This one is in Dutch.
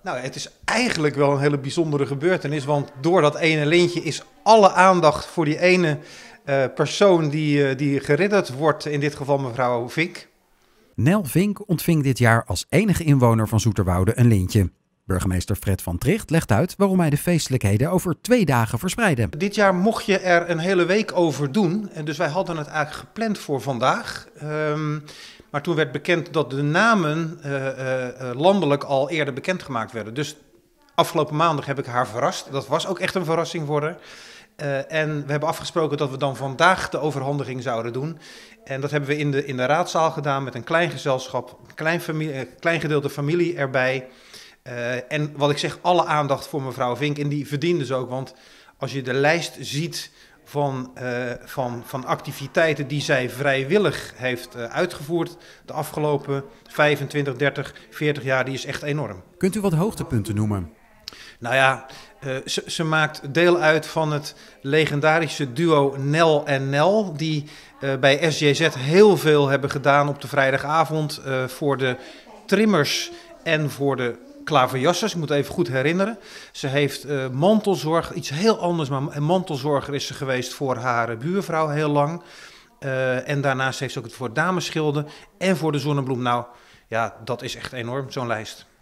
Nou, het is eigenlijk wel een hele bijzondere gebeurtenis, want door dat ene lintje is alle aandacht voor die ene persoon die geridderd wordt, in dit geval mevrouw Vink. Nel Vink ontving dit jaar als enige inwoner van Zoeterwoude een lintje. Burgemeester Fred van Tricht legt uit waarom hij de feestelijkheden over 2 dagen verspreidde. Dit jaar mocht je er een hele week over doen, en dus wij hadden het eigenlijk gepland voor vandaag. Maar toen werd bekend dat de namen landelijk al eerder bekendgemaakt werden. Dus afgelopen maandag heb ik haar verrast. Dat was ook echt een verrassing voor haar. En we hebben afgesproken dat we dan vandaag de overhandiging zouden doen. En dat hebben we in de raadzaal gedaan met een klein gezelschap, een klein gedeelte familie erbij. En wat ik zeg, alle aandacht voor mevrouw Vink. En die verdiende ze ook, want als je de lijst ziet van activiteiten die zij vrijwillig heeft uitgevoerd de afgelopen 25, 30, 40 jaar, die is echt enorm. Kunt u wat hoogtepunten noemen? Nou ja, ze maakt deel uit van het legendarische duo Nel en Nel, die bij SJZ heel veel hebben gedaan op de vrijdagavond voor de trimmers en voor de klaverjassers. Ik moet even goed herinneren. Ze heeft mantelzorg, iets heel anders, maar mantelzorger is ze geweest voor haar buurvrouw heel lang. En daarnaast heeft ze ook het voor damesschilden en voor de zonnebloem. Nou ja, dat is echt enorm, zo'n lijst.